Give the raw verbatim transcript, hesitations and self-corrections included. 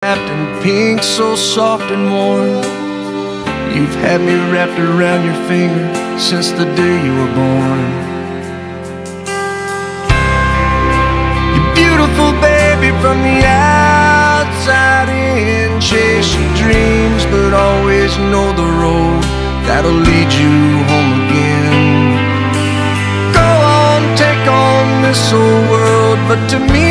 wrapped in pink, so soft and warm. You've had me wrapped around your finger since the day you were born. You're beautiful, baby, from the outside in. Chase your dreams, but always know the road that'll lead you home again. Go on, take on this whole world, but to me